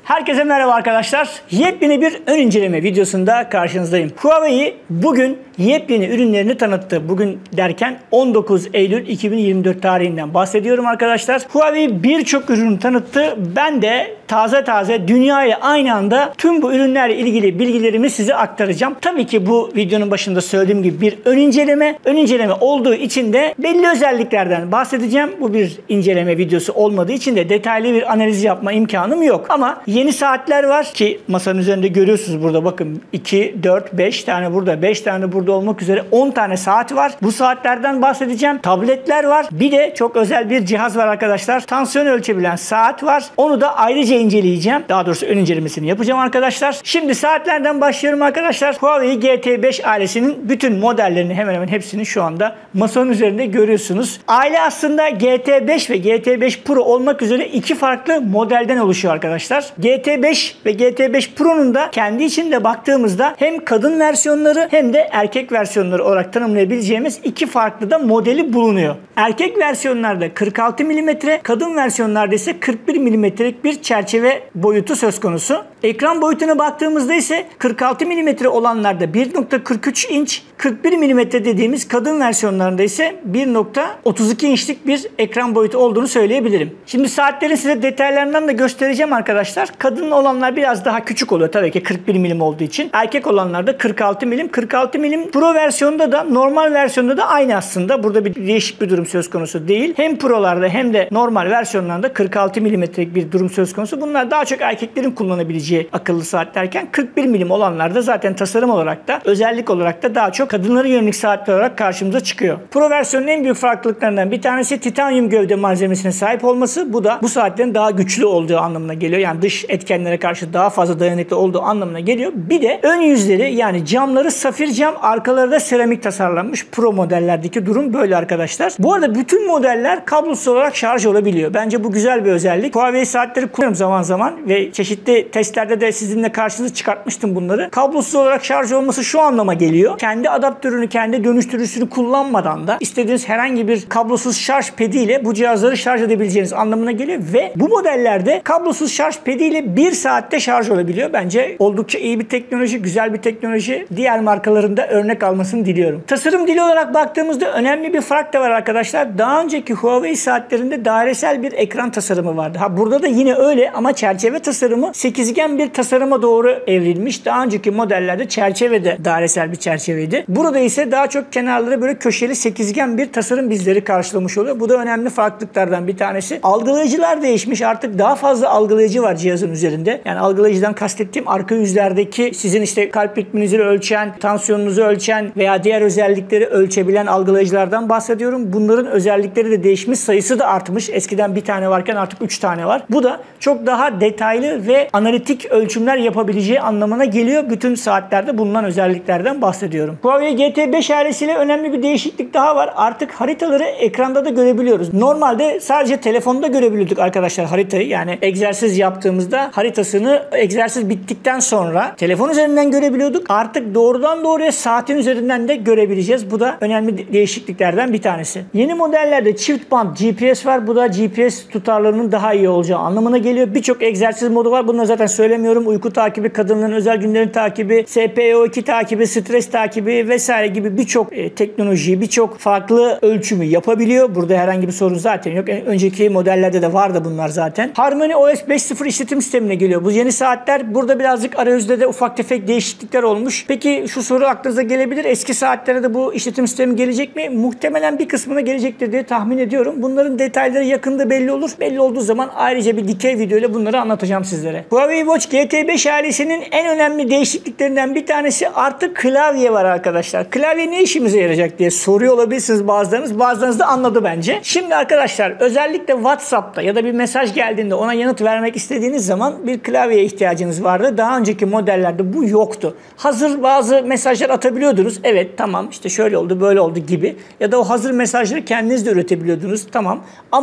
Herkese merhaba arkadaşlar. Yepyeni bir ön inceleme videosunda karşınızdayım. Huawei bugün yepyeni ürünlerini tanıttı. Bugün derken 19 Eylül 2024 tarihinden bahsediyorum arkadaşlar. Huawei birçok ürünü tanıttı. Ben de taze dünyaya aynı anda tüm bu ürünlerle ilgili bilgilerimi size aktaracağım. Tabii ki bu videonun başında söylediğim gibi bir ön inceleme. Ön inceleme olduğu için de belli özelliklerden bahsedeceğim. Bu bir inceleme videosu olmadığı için de detaylı bir analiz yapma imkanım yok. Ama yeni saatler var ki masanın üzerinde görüyorsunuz burada, bakın 2, 4, 5 tane burada, 5 tane burada olmak üzere 10 tane saat var. Bu saatlerden bahsedeceğim. Tabletler var. Bir de çok özel bir cihaz var arkadaşlar. Tansiyon ölçebilen saat var. Onu da ayrıca inceleyeceğim. Daha doğrusu ön incelemesini yapacağım arkadaşlar. Şimdi saatlerden başlıyorum arkadaşlar. Huawei GT5 ailesinin bütün modellerini, hemen hemen hepsini şu anda masanın üzerinde görüyorsunuz. Aile aslında GT5 ve GT5 Pro olmak üzere iki farklı modelden oluşuyor arkadaşlar. GT5 ve GT5 Pro'nun da kendi içinde baktığımızda hem kadın versiyonları hem de erkek versiyonları olarak tanımlayabileceğimiz iki farklı da modeli bulunuyor. Erkek versiyonlarda 46 mm, kadın versiyonlarda ise 41 mm'lik bir çerçeve boyutu söz konusu. Ekran boyutuna baktığımızda ise 46 mm olanlarda 1.43 inç, 41 mm dediğimiz kadın versiyonlarında ise 1.32 inçlik bir ekran boyutu olduğunu söyleyebilirim. Şimdi saatlerin size detaylarından da göstereceğim arkadaşlar. Kadın olanlar biraz daha küçük oluyor tabii ki 41 mm olduğu için. Erkek olanlar da 46 mm. 46 mm Pro versiyonda da normal versiyonda da aynı aslında. Burada bir değişik bir durum söz konusu değil. Hem Pro'larda hem de normal versiyonlarda 46 mm'lik bir durum söz konusu. Bunlar daha çok erkeklerin kullanabileceği akıllı saatlerken 41 mm olanlar da zaten tasarım olarak da özellik olarak da daha çok kadınlara yönelik saatler olarak karşımıza çıkıyor. Pro versiyonun en büyük farklılıklarından bir tanesi titanyum gövde malzemesine sahip olması. Bu da bu saatlerin daha güçlü olduğu anlamına geliyor. Yani dış etkenlere karşı daha fazla dayanıklı olduğu anlamına geliyor. Bir de ön yüzleri, yani camları safir cam, arkaları da seramik tasarlanmış. Pro modellerdeki durum böyle arkadaşlar. Bu arada bütün modeller kablosuz olarak şarj olabiliyor. Bence bu güzel bir özellik. Huawei saatleri kullanıyorum zaman zaman ve çeşitli testlerde de sizinle karşınıza çıkartmıştım bunları. Kablosuz olarak şarj olması şu anlama geliyor: kendi adaptörünü, kendi dönüştürücüsünü kullanmadan da istediğiniz herhangi bir kablosuz şarj pediyle bu cihazları şarj edebileceğiniz anlamına geliyor ve bu modellerde kablosuz şarj pediyle 1 saatte şarj olabiliyor. Bence oldukça iyi bir teknoloji, güzel bir teknoloji. Diğer markaların da örnek almasını diliyorum. Tasarım dili olarak baktığımızda önemli bir fark da var arkadaşlar. Daha önceki Huawei saatlerinde dairesel bir ekran tasarımı vardı. Burada da yine öyle ama çerçeve tasarımı sekizgen bir tasarıma doğru evrilmiş. Daha önceki modellerde çerçeve de dairesel bir çerçeveydi. Burada ise daha çok kenarları böyle köşeli sekizgen bir tasarım bizleri karşılamış oluyor. Bu da önemli farklılıklardan bir tanesi. Algılayıcılar değişmiş. Artık daha fazla algılayıcı var cihazın üzerinde. Yani algılayıcıdan kastettiğim arka yüzlerdeki sizin işte kalp ritminizi ölçen, tansiyonunuzu ölçen veya diğer özellikleri ölçebilen algılayıcılardan bahsediyorum. Bunların özellikleri de değişmiş, sayısı da artmış. Eskiden bir tane varken artık 3 tane var. Bu da çok daha detaylı ve analitik ölçümler yapabileceği anlamına geliyor. Bütün saatlerde bulunan özelliklerden bahsediyorum. Huawei GT5 ailesiyle önemli bir değişiklik daha var. Artık haritaları ekranda da görebiliyoruz. Normalde sadece telefonda görebiliyorduk arkadaşlar haritayı. Yani egzersiz yaptığımızda haritasını egzersiz bittikten sonra telefon üzerinden görebiliyorduk. Artık doğrudan doğruya saatin üzerinden de görebileceğiz. Bu da önemli değişikliklerden bir tanesi. Yeni modellerde çift band GPS var. Bu da GPS tutarlılığının daha iyi olacağı anlamına geliyor. Birçok egzersiz modu var. Bunları zaten söylemiyorum. Uyku takibi, kadınların özel günlerin takibi, SpO2 takibi, stres takibi vesaire gibi birçok teknolojiyi, birçok farklı ölçümü yapabiliyor. Burada herhangi bir sorun zaten yok. Önceki modellerde de vardı bunlar zaten. HarmonyOS 5.0 işletim sistemine geliyor bu yeni saatler. Burada birazcık arayüzde de ufak tefek değişiklikler olmuş. Peki şu soru aklınıza gelebilir: eski saatlere de bu işletim sistemi gelecek mi? Muhtemelen bir kısmına gelecektir diye tahmin ediyorum. Bunların detayları yakında belli olur. Belli olduğu zaman ayrıca bir dikey video ile bunları anlatacağım sizlere. Huawei Watch GT5 ailesinin en önemli değişikliklerinden bir tanesi artık klavye var arkadaşlar. Klavye ne işimize yarayacak diye soruyor olabilirsiniz bazılarınız. Bazılarınız da anladı bence. Şimdi arkadaşlar özellikle WhatsApp'ta ya da bir mesaj geldiğinde ona yanıt vermek istediğiniz zaman bir klavyeye ihtiyacınız vardı. Daha önceki modellerde bu yoktu. Hazır bazı mesajlar atabiliyordunuz. Evet, tamam, işte şöyle oldu, böyle oldu gibi. Ya da o hazır mesajları kendiniz de üretebiliyordunuz. Tamam. Ama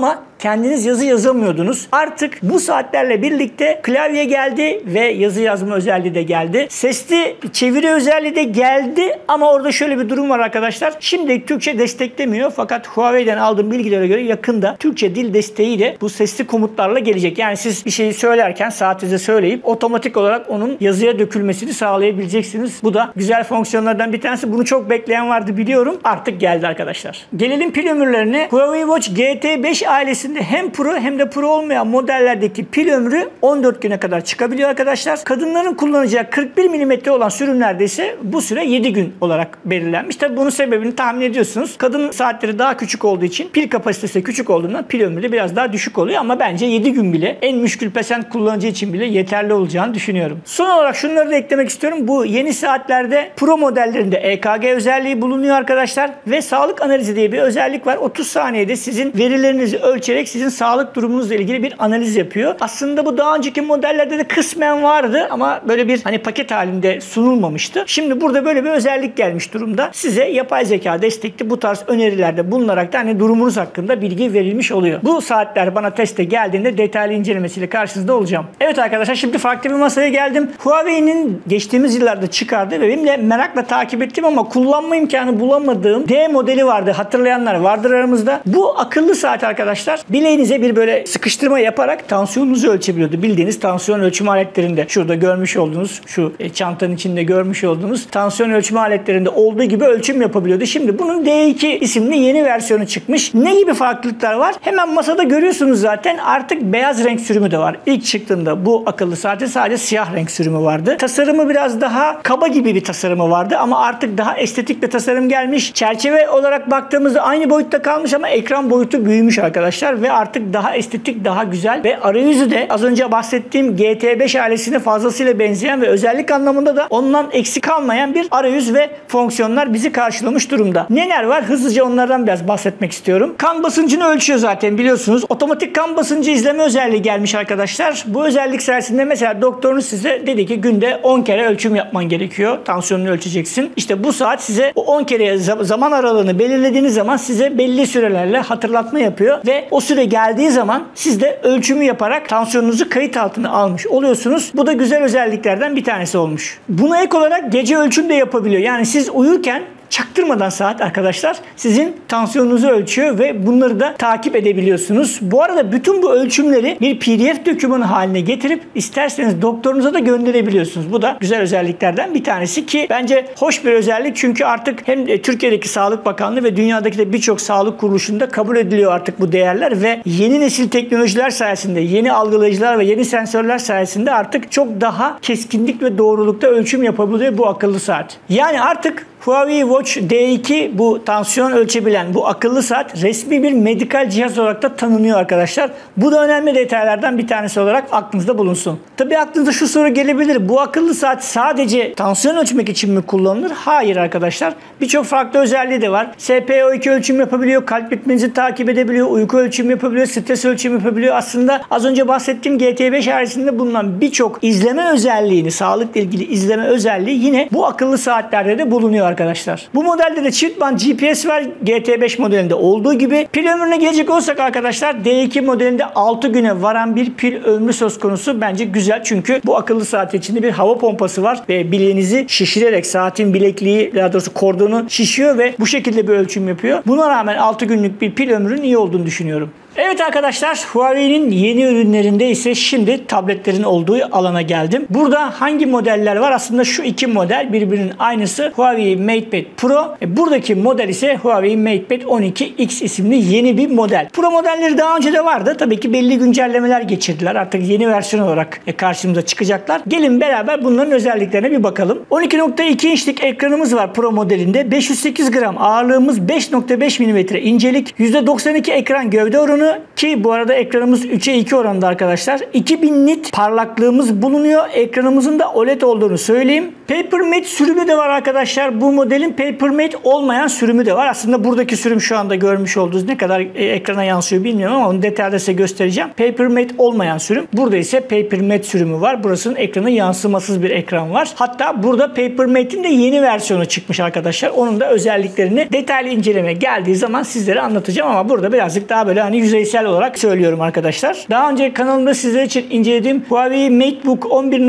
kendiniz yazı yazamıyordunuz. Artık bu saatlerle birlikte klavye geldi ve yazı yazma özelliği de geldi. Sesli çeviri özelliği de geldi ama orada şöyle bir durum var arkadaşlar. Şimdi Türkçe desteklemiyor fakat Huawei'den aldığım bilgilere göre yakında Türkçe dil desteğiyle bu sesli komutlarla gelecek. Yani siz bir şeyi söylerken saatinize söyleyip otomatik olarak onun yazıya dökülmesini sağlayabileceksiniz. Bu da güzel fonksiyonlardan bir tanesi. Bunu çok bekleyen vardı biliyorum. Artık geldi arkadaşlar. Gelelim pil ömürlerine. Huawei Watch GT5 ailesinde hem Pro hem de Pro olmayan modellerdeki pil ömrü 14 güne kadar çıkabiliyor arkadaşlar. Kadınların kullanacağı 41 mm olan sürümlerde ise bu süre 7 gün olarak belirlenmiş. Tabi bunun sebebini tahmin ediyorsunuz. Kadın saatleri daha küçük olduğu için pil kapasitesi de küçük olduğundan pil ömrü de biraz daha düşük oluyor ama bence 7 gün bile en müşkül pesent kullanıcı için bile yeterli olacağını düşünüyorum. Son olarak şunları da eklemek istiyorum. Bu yeni saatlerde Pro modellerinde EKG özelliği bulunuyor arkadaşlar ve sağlık analizi diye bir özellik var. 30 saniyede sizin verilerinizi ölçerek sizin sağlık durumunuzla ilgili bir analiz yapıyor. Aslında bu daha önceki modellerde de kısmen vardı ama böyle bir paket halinde sunulmamıştı. Şimdi burada böyle bir özellik gelmiş durumda. Size yapay zeka destekli bu tarz önerilerde bulunarak da durumunuz hakkında bilgi verilmiş oluyor. Bu saatler bana teste geldiğinde detaylı incelemesiyle karşınızda olacağım. Evet arkadaşlar, şimdi farklı bir masaya geldim. Huawei'nin geçtiğimiz yıllarda çıkardığı ve benim de merakla takip ettim ama kullanma imkanı bulamadığım D modeli vardı. Hatırlayanlar vardır aramızda. Bu akıllı saat arkadaşlar bileğinize bir böyle sıkıştırma yaparak tansiyonunuzu ölçebiliyordu. Bildiğiniz tansiyon ölçüm aletlerinde, şurada görmüş olduğunuz, şu çantanın içinde görmüş olduğunuz tansiyon ölçüm aletlerinde olduğu gibi ölçüm yapabiliyordu. Şimdi bunun D2 isimli yeni versiyonu çıkmış. Ne gibi farklılıklar var? Hemen masada görüyorsunuz zaten. Artık beyaz renk sürümü de var. İlk çıktığında bu akıllı saatin sadece siyah renk sürümü vardı. Tasarımı biraz daha kaba gibi bir tasarımı vardı ama artık daha estetik bir tasarım gelmiş. Çerçeve olarak baktığımızda aynı boyutta kalmış ama ekran boyutu büyümüş arkadaşlar ve artık daha estetik, daha güzel ve arayüzü de az önce bahsettiğim GT5 ailesine fazlasıyla benzeyen ve özellik anlamında da ondan eksik kalmayan bir arayüz ve fonksiyonlar bizi karşılamış durumda. Neler var? Hızlıca onlardan biraz bahsetmek istiyorum. Kan basıncını ölçüyor zaten biliyorsunuz. Otomatik kan basıncı izleme özelliği gelmiş arkadaşlar. Bu özellik sayesinde mesela doktorunuz size dedi ki günde 10 kere ölçüm yapman gerekiyor. Tansiyonunu ölçeceksin. İşte bu saat size o 10 kere zaman aralığını belirlediğiniz zaman size belli sürelerle hatırlatma yapıyor ve o süre geldiği zaman siz de ölçümü yaparak tansiyonunuzu kayıt altına almış oluyorsunuz. Bu da güzel özelliklerden bir tanesi olmuş. Buna ek olarak gece ölçüm de yapabiliyor. Yani siz uyurken çaktırmadan saat arkadaşlar sizin tansiyonunuzu ölçüyor ve bunları da takip edebiliyorsunuz. Bu arada bütün bu ölçümleri bir PDF dokümanı haline getirip isterseniz doktorunuza da gönderebiliyorsunuz. Bu da güzel özelliklerden bir tanesi ki bence hoş bir özellik çünkü artık hem Türkiye'deki Sağlık Bakanlığı ve dünyadaki de birçok sağlık kuruluşunda kabul ediliyor artık bu değerler ve yeni nesil teknolojiler sayesinde, yeni algılayıcılar ve yeni sensörler sayesinde artık çok daha keskinlik ve doğrulukta ölçüm yapabiliyor bu akıllı saat. Yani artık Huawei Watch D2 bu tansiyon ölçebilen bu akıllı saat resmi bir medikal cihaz olarak da tanınıyor arkadaşlar. Bu da önemli detaylardan bir tanesi olarak aklınızda bulunsun. Tabii aklınıza şu soru gelebilir. Bu akıllı saat sadece tansiyon ölçmek için mi kullanılır? Hayır arkadaşlar. Birçok farklı özelliği de var. SpO2 ölçüm yapabiliyor, kalp ritminizi takip edebiliyor, uyku ölçümü yapabiliyor, stres ölçümü yapabiliyor. Aslında az önce bahsettiğim GT5 ailesinde bulunan birçok izleme özelliğini, sağlıkla ilgili izleme özelliği yine bu akıllı saatlerde de bulunuyor arkadaşlar. Bu modelde de çift band GPS var. GT5 modelinde olduğu gibi. Pil ömrüne gelecek olsak arkadaşlar D2 modelinde 6 güne varan bir pil ömrü söz konusu. Bence güzel çünkü bu akıllı saat içinde bir hava pompası var ve bileğinizi şişirerek saatin bilekliği, daha doğrusu kordonu şişiyor ve bu şekilde bir ölçüm yapıyor. Buna rağmen 6 günlük bir pil ömrünün iyi olduğunu düşünüyorum. Evet arkadaşlar, Huawei'nin yeni ürünlerinde ise şimdi tabletlerin olduğu alana geldim. Burada hangi modeller var? Aslında şu iki model birbirinin aynısı. Huawei MatePad Pro. Buradaki model ise Huawei MatePad 12X isimli yeni bir model. Pro modelleri daha önce de vardı. Tabii ki belli güncellemeler geçirdiler. Artık yeni versiyon olarak karşımıza çıkacaklar. Gelin beraber bunların özelliklerine bir bakalım. 12.2 inçlik ekranımız var Pro modelinde. 508 gram ağırlığımız, 5.5 mm incelik, %92 ekran gövde oranı ki bu arada ekranımız 3'e 2 oranında arkadaşlar. 2000 nit parlaklığımız bulunuyor. Ekranımızın da OLED olduğunu söyleyeyim. Papermate sürümü de var arkadaşlar. Bu modelin Papermate olmayan sürümü de var. Aslında buradaki sürüm şu anda görmüş olduğunuz ne kadar ekrana yansıyor bilmiyorum ama onu detayda size göstereceğim. Papermate olmayan sürüm. Burada ise Papermate sürümü var. Burasının ekranı yansımasız bir ekran var. Hatta burada Papermate'in de yeni versiyonu çıkmış arkadaşlar. Onun da özelliklerini detaylı inceleme geldiği zaman sizlere anlatacağım ama burada birazcık daha böyle yüzeysel yüzeysel olarak söylüyorum arkadaşlar. Daha önce kanalımda sizler için incelediğim Huawei MateBook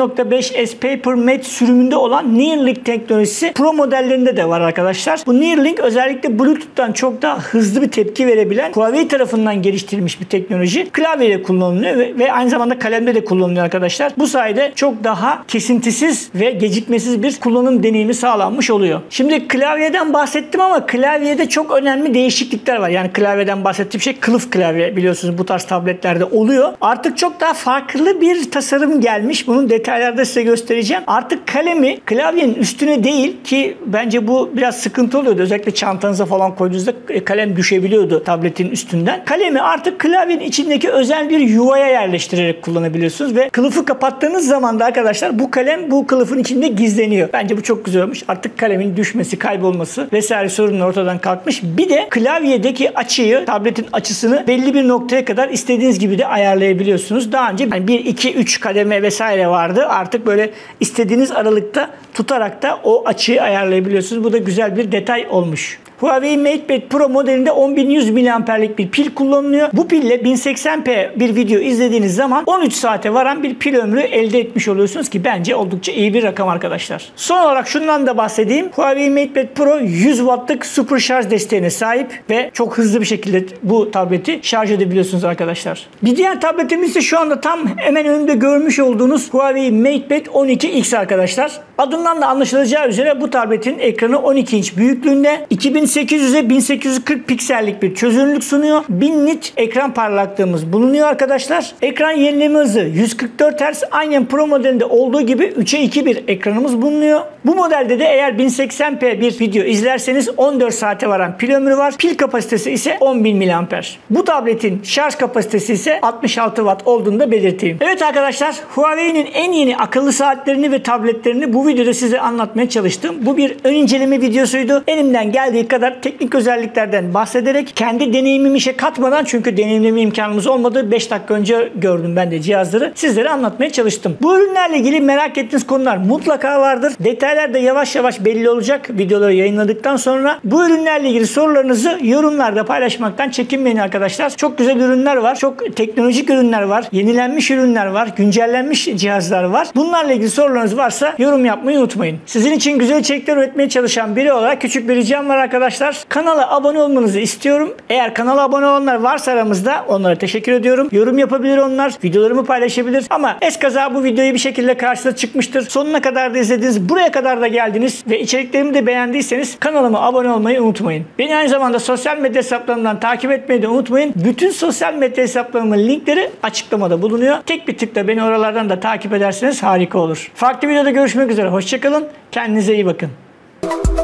11.5S PaperMate sürümünde olan Neuralink teknolojisi Pro modellerinde de var arkadaşlar. Bu Neuralink özellikle Bluetooth'tan çok daha hızlı bir tepki verebilen Huawei tarafından geliştirilmiş bir teknoloji. Klavyeyle kullanılıyor ve aynı zamanda kalemde de kullanılıyor arkadaşlar. Bu sayede çok daha kesintisiz ve gecikmesiz bir kullanım deneyimi sağlanmış oluyor. Şimdi klavyeden bahsettim ama klavyede çok önemli değişiklikler var. Yani klavyeden bahsettiğim şey kılıf klavye, biliyorsunuz bu tarz tabletlerde oluyor. Artık çok daha farklı bir tasarım gelmiş. Bunun detaylarda size göstereceğim. Artık kalemi klavyenin üstüne değil ki bence bu biraz sıkıntı oluyordu. Özellikle çantanıza falan koyduğunuzda kalem düşebiliyordu tabletin üstünden. Kalemi artık klavyenin içindeki özel bir yuvaya yerleştirerek kullanabiliyorsunuz ve kılıfı kapattığınız zaman da arkadaşlar bu kalem bu kılıfın içinde gizleniyor. Bence bu çok güzel olmuş. Artık kalemin düşmesi, kaybolması vesaire sorunlar ortadan kalkmış. Bir de klavyedeki açıyı, tabletin açısını belli bir noktaya kadar istediğiniz gibi de ayarlayabiliyorsunuz. Daha önce 1, 2, 3 kademe vesaire vardı. Artık böyle istediğiniz aralıkta tutarak da o açıyı ayarlayabiliyorsunuz. Bu da güzel bir detay olmuş. Huawei MatePad Pro modelinde 10.100 mAh'lik bir pil kullanılıyor. Bu pille 1080p bir video izlediğiniz zaman 13 saate varan bir pil ömrü elde etmiş oluyorsunuz ki bence oldukça iyi bir rakam arkadaşlar. Son olarak şundan da bahsedeyim. Huawei MatePad Pro 100 Watt'lık süper şarj desteğine sahip ve çok hızlı bir şekilde bu tableti şarj edebiliyorsunuz arkadaşlar. Bir diğer tabletimiz ise şu anda tam hemen önünde görmüş olduğunuz Huawei MatePad 12X arkadaşlar. Adından da anlaşılacağı üzere bu tabletin ekranı 12 inç büyüklüğünde, 2800'e 1840 piksellik bir çözünürlük sunuyor. 1000 nit ekran parlaklığımız bulunuyor arkadaşlar. Ekran yenileme hızı 144 Hz. Aynen Pro modelinde olduğu gibi 3'e 2 bir ekranımız bulunuyor. Bu modelde de eğer 1080p bir video izlerseniz 14 saate varan pil ömrü var. Pil kapasitesi ise 10.000 mAh. Bu tabletin şarj kapasitesi ise 66 Watt olduğunu da belirteyim. Evet arkadaşlar, Huawei'nin en yeni akıllı saatlerini ve tabletlerini bu videoda size anlatmaya çalıştım. Bu bir ön inceleme videosuydu. Elimden geldiği kadar teknik özelliklerden bahsederek kendi deneyimimi işe katmadan, çünkü deneyimleme imkanımız olmadı. 5 dakika önce gördüm ben de cihazları. Sizlere anlatmaya çalıştım. Bu ürünlerle ilgili merak ettiğiniz konular mutlaka vardır. Detaylar da yavaş yavaş belli olacak videoları yayınladıktan sonra. Bu ürünlerle ilgili sorularınızı yorumlarda paylaşmaktan çekinmeyin arkadaşlar. Çok güzel ürünler var. Çok teknolojik ürünler var. Yenilenmiş ürünler var. Güncellenmiş cihazlar var. Bunlarla ilgili sorularınız varsa yorum yapmayı unutmayın. Sizin için güzel içerikler üretmeye çalışan biri olarak küçük bir ricam var arkadaşlar. Kanala abone olmanızı istiyorum. Eğer kanala abone olanlar varsa aramızda onlara teşekkür ediyorum. Yorum yapabilir onlar. Videolarımı paylaşabilir. Ama eskaza bu videoyu bir şekilde karşınıza çıkmıştır. Sonuna kadar da izlediniz. Buraya kadar da geldiniz ve içeriklerimi de beğendiyseniz kanalıma abone olmayı unutmayın. Beni aynı zamanda sosyal medya hesaplarımdan takip etmeyi de unutmayın. Bütün sosyal medya hesaplarımın linkleri açıklamada bulunuyor. Tek bir tıkla beni oralardan da takip ederseniz harika olur. Farklı videoda görüşmek üzere. Hoşçakalın. Kendinize iyi bakın.